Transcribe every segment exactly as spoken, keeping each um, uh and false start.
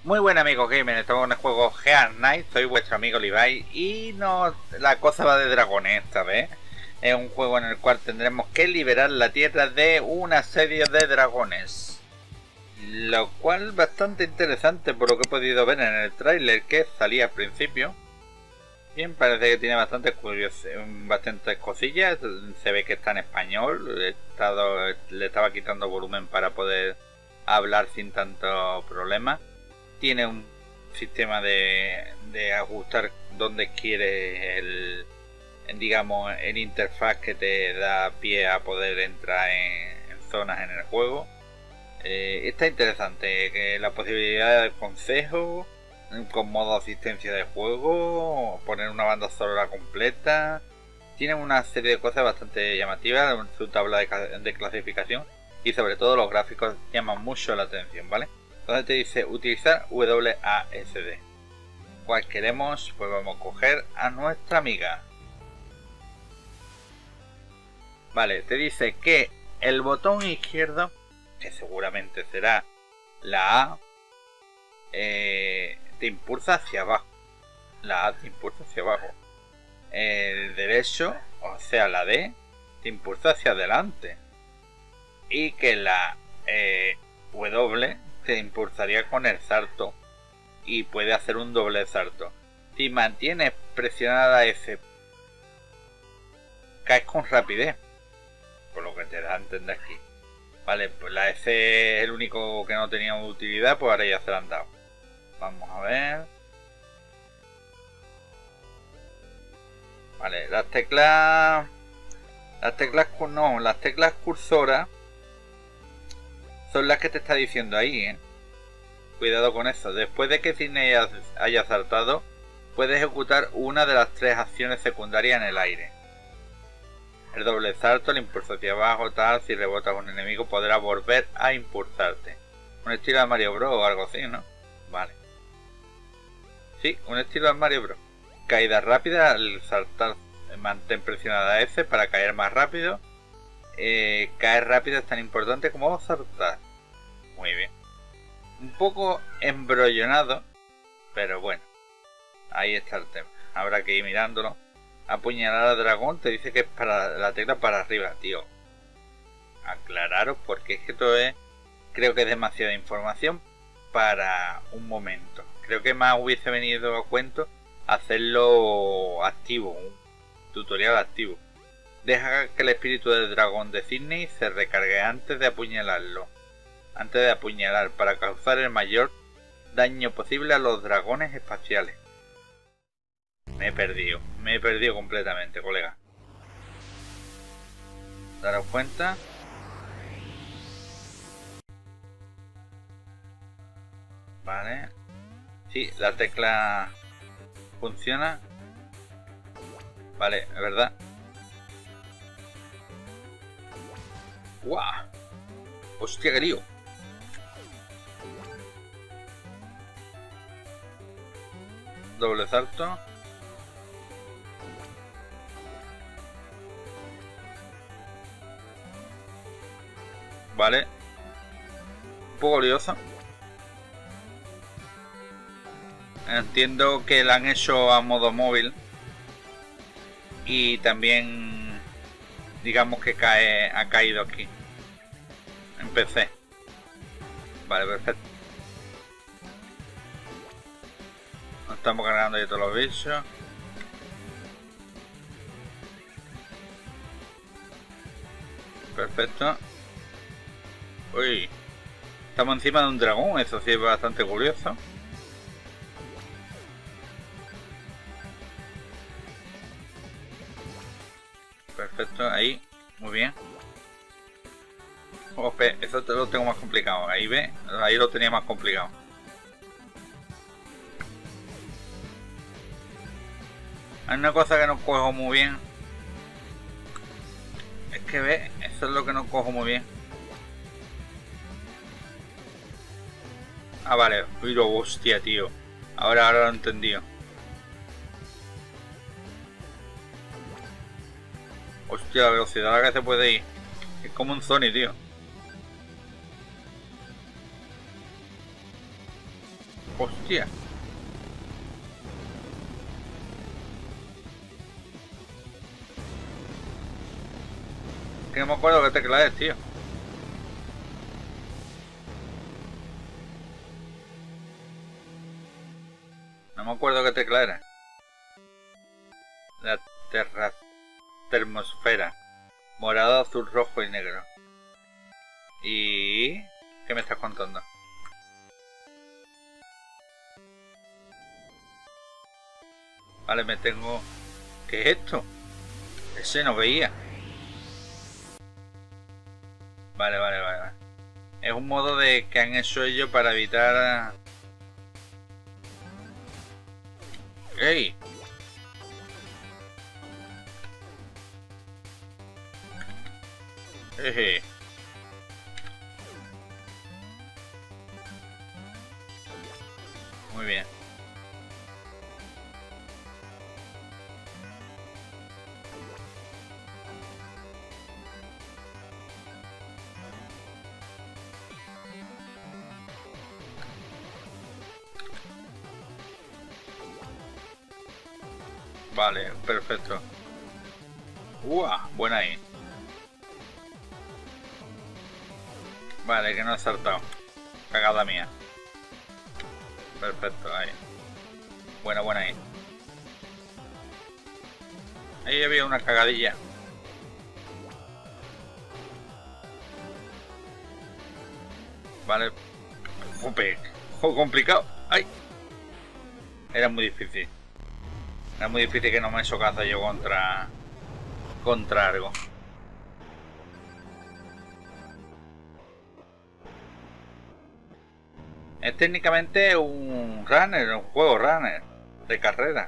Muy buen amigo gamer, estamos en el juego Gear Knight, soy vuestro amigo Levi y no, la cosa va de dragones esta vez. Es un juego en el cual tendremos que liberar la tierra de una serie de dragones. Lo cual bastante interesante por lo que he podido ver en el tráiler que salía al principio. Bien, parece que tiene bastante curioso, bastantes cosillas, se ve que está en español, he estado, le estaba quitando volumen para poder hablar sin tanto problema. Tiene un sistema de, de ajustar donde quiere el, digamos, el interfaz que te da pie a poder entrar en, en zonas en el juego. Eh, está interesante, que la posibilidad de consejo con modo asistencia de juego, poner una banda sonora completa. Tiene una serie de cosas bastante llamativas en su tabla de, de clasificación y sobre todo los gráficos llaman mucho la atención, ¿vale? Entonces te dice utilizar W A S D. ¿Cuál queremos? Pues vamos a coger a nuestra amiga. Vale, te dice que el botón izquierdo, que seguramente será la A, eh, te impulsa hacia abajo. La A te impulsa hacia abajo. El derecho, o sea la D, te impulsa hacia adelante. Y que la eh, W te impulsaría con el salto y puede hacer un doble salto. Si mantienes presionada F, caes con rapidez, por lo que te da a entender aquí. Vale, pues la F es el único que no tenía utilidad, pues ahora ya se la han dado. Vamos a ver. Vale, las teclas... Las teclas... No, las teclas cursoras son las que te está diciendo ahí, ¿eh? Cuidado con eso. Después de que Disney haya saltado, puedes ejecutar una de las tres acciones secundarias en el aire. El doble salto, el impulso hacia abajo, tal, si rebotas a un enemigo podrá volver a impulsarte. Un estilo de Mario Bros o algo así, ¿no? Vale. Sí, un estilo de Mario Bros. Caída rápida, al saltar mantén presionada F para caer más rápido. Eh, caer rápido es tan importante como saltar. Muy bien. Un poco embrollonado, pero bueno, ahí está el tema. Habrá que ir mirándolo. Apuñalar al dragón te dice que es para la tecla para arriba, tío. Aclararos porque es que todo es, creo que es demasiada información para un momento. Creo que más hubiese venido a cuento hacerlo activo, un tutorial activo. Deja que el espíritu del dragón de Disney se recargue antes de apuñalarlo. Antes de apuñalar, para causar el mayor daño posible a los dragones espaciales. Me he perdido, me he perdido completamente, colega. Daros cuenta. Vale. Sí, la tecla funciona. Vale, es verdad. ¡Guau! ¡Hostia, qué lío! Doble salto. Vale. Un poco liosa. Entiendo que la han hecho a modo móvil. Y también, digamos que cae, ha caído aquí. En P C. Vale, perfecto. Nos estamos cargando ya todos los bichos. Perfecto. Uy. Estamos encima de un dragón, eso sí es bastante curioso. Perfecto, ahí. Muy bien. Ope, eso te lo tengo más complicado. Ahí ve, ahí lo tenía más complicado. Hay una cosa que no cojo muy bien. Es que ve, eso es lo que no cojo muy bien. Ah, vale. Uy, lo hostia, tío. Ahora, ahora lo he entendido. Hostia, la velocidad a la que se puede ir. Es como un Sony, tío. Hostia. Que no me acuerdo qué tecla es, tío. No me acuerdo qué tecla era. La terra... termosfera. Morado, azul, rojo y negro. ¿Y qué me estás contando? Vale, me tengo... ¿Qué es esto? Ese no veía. Vale, vale, vale, vale. Es un modo de que han hecho ellos para evitar... ¡Ey! Jeje. Muy bien. Vale, perfecto. ¡Uah! Buena ahí. Vale, que no he saltado. Cagada mía. Perfecto, ahí. Buena, buena ahí. Ahí había una cagadilla. Vale. Jope. Juego complicado. ¡Ay! Era muy difícil. Era muy difícil que no me chocase yo contra... Contra algo. Es técnicamente un runner, un juego runner de carrera.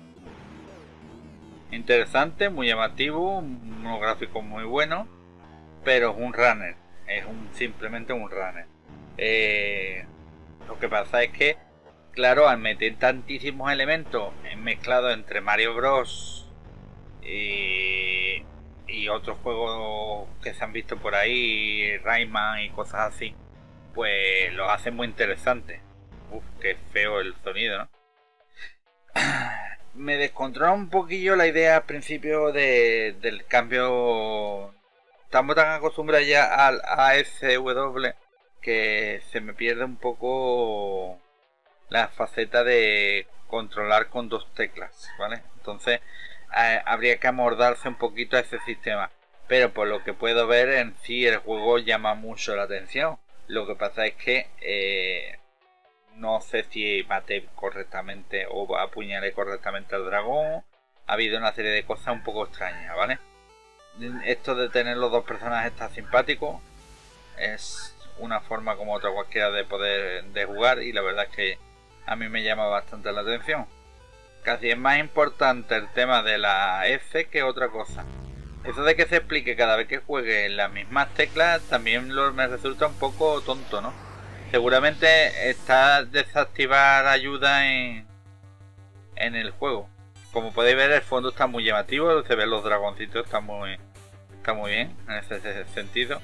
Interesante, muy llamativo, unos gráficos muy buenos, pero es un runner, es un simplemente un runner. Eh, lo que pasa es que, claro, al meter tantísimos elementos mezclados entre Mario Bros y, y otros juegos que se han visto por ahí, Rayman y cosas así, pues lo hace muy interesante. Uf, qué feo el sonido, ¿no? Me descontrola un poquillo la idea al principio de, del cambio. Estamos tan acostumbrados ya al A S W que se me pierde un poco la faceta de controlar con dos teclas, ¿vale? Entonces eh, habría que amordarse un poquito a ese sistema. Pero por lo que puedo ver, en sí el juego llama mucho la atención. Lo que pasa es que eh, no sé si maté correctamente o apuñalé correctamente al dragón. Ha habido una serie de cosas un poco extrañas, ¿vale? Esto de tener los dos personajes está simpático. Es una forma como otra cualquiera de poder de jugar y la verdad es que a mí me llama bastante la atención. Casi es más importante el tema de la F que otra cosa. Eso de que se explique cada vez que juegue las mismas teclas también lo, me resulta un poco tonto, ¿no? Seguramente está desactivar ayuda en, en el juego. Como podéis ver, el fondo está muy llamativo, se ven los dragoncitos, está muy, está muy bien en ese, ese sentido.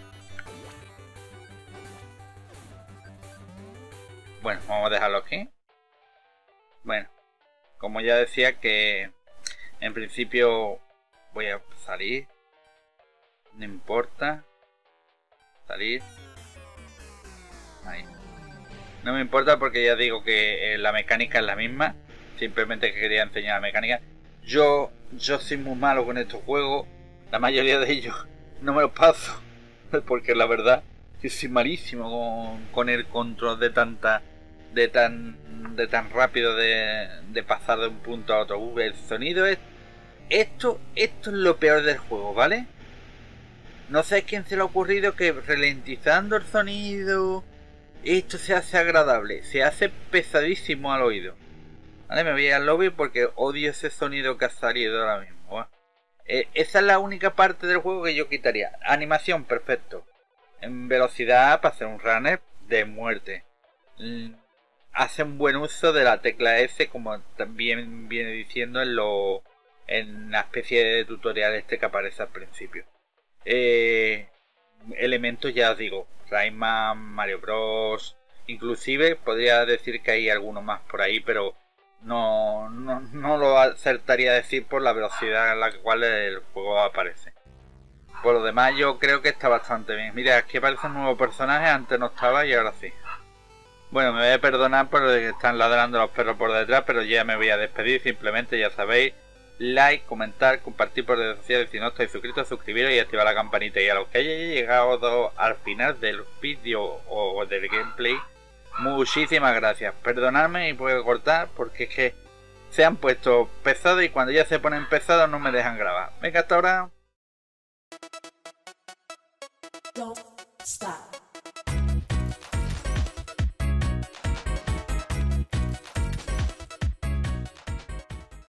Bueno, vamos a dejarlo aquí. Bueno, como ya decía que en principio voy a salir. No importa. Salir. Ahí. No me importa porque ya digo que eh, la mecánica es la misma. Simplemente que quería enseñar la mecánica. Yo, yo soy muy malo con estos juegos. La mayoría de ellos no me los paso. Porque la verdad, yo soy malísimo con, con el control de tanta. De tan. De tan rápido de, de pasar de un punto a otro. Uh, el sonido es. Esto, esto es lo peor del juego, ¿vale? No sé a quién se le ha ocurrido que ralentizando el sonido esto se hace agradable, se hace pesadísimo al oído. Vale, me voy al lobby porque odio ese sonido que ha salido ahora mismo. ¿Va? Eh, esa es la única parte del juego que yo quitaría. Animación, perfecto. En velocidad para hacer un runner de muerte. Mm, hace un buen uso de la tecla F, como también viene diciendo en lo en la especie de tutorial este que aparece al principio. Eh, elementos, ya os digo, Rayman, Mario Bros, Inclusive podría decir que hay alguno más por ahí, pero no, no, no lo acertaría a decir por la velocidad en la cual el juego aparece. Por lo demás yo creo que está bastante bien. Mira, aquí aparece un nuevo personaje, antes no estaba y ahora sí. Bueno, me voy a perdonar por lo que están ladrando los perros por detrás, pero ya me voy a despedir. Simplemente ya sabéis, like, comentar, compartir por redes sociales si no estáis suscritos, suscribiros y activar la campanita. Y a los que hayáis llegado al final del vídeo o del gameplay, muchísimas gracias. Perdonadme y puedo cortar porque es que se han puesto pesados y cuando ya se ponen pesados no me dejan grabar. Venga, hasta ahora. Don't stop.